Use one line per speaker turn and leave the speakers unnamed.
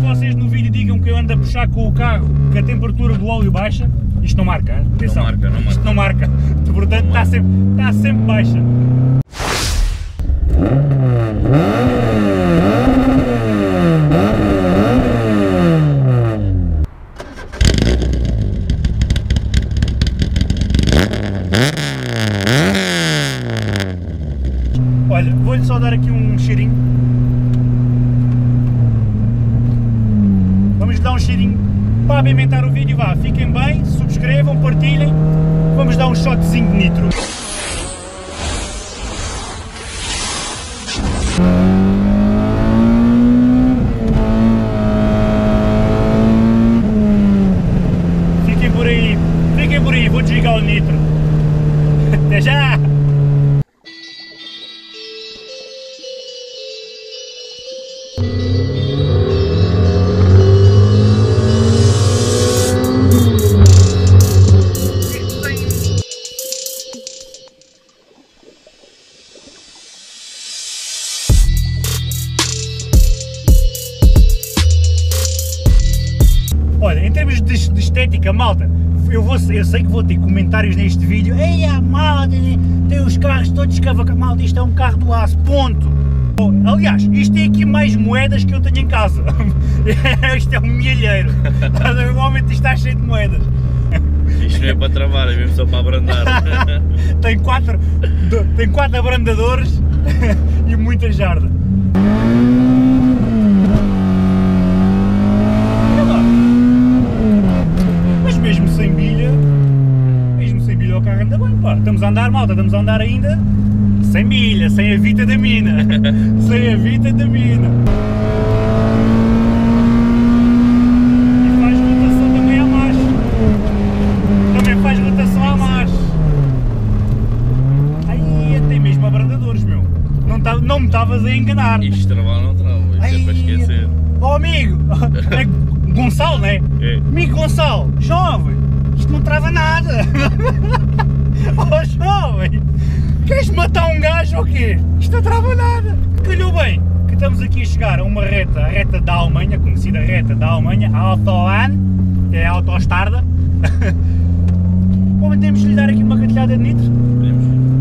vocês no vídeo digam que eu ando a puxar com o carro que a temperatura do óleo baixa, isto não marca, hein? Atenção,
não marca.
Isto não marca, portanto está sempre baixa. Olha, vou-lhe só dar aqui um cheirinho. Vamos dar um cheirinho para apimentar o vídeo. Vá, fiquem bem, subscrevam, partilhem. Vamos dar um shotzinho de nitro. Fiquem por aí, vou desligar o nitro. Até já! Olha, em termos de estética, malta, eu sei que vou ter comentários neste vídeo. Ei, a malta, tem os carros todos escavacados. Malta, isto é um carro do aço, ponto. Aliás, isto tem aqui mais moedas que eu tenho em casa. Isto é um milheiro. Normalmente isto está cheio de moedas.
Isto não é para travar, é mesmo só para abrandar.
Tem quatro abrandadores e muita jarda. Mesmo sem bilha o carro anda bem, pá. Estamos a andar, malta, estamos a andar ainda sem bilha, sem a vita da mina. Sem a vita da mina. E faz rotação também à marcha. Também faz rotação à marcha. Aí tem mesmo abrandadores, meu. Não me estavas a enganar.
Isto travar não trava, isto é para esquecer.
Oh amigo! Gonçalo, né?
É.
Amigo Gonçalo, jovem, isto não trava nada! Oh jovem, queres matar um gajo ou quê? Isto não trava nada! Calhou bem que estamos aqui a chegar a uma reta, a reta da Alemanha, conhecida reta da Alemanha, a Autobahn, que é a autoestrada. Bom, temos de lhe dar aqui uma cartilhada de nitro.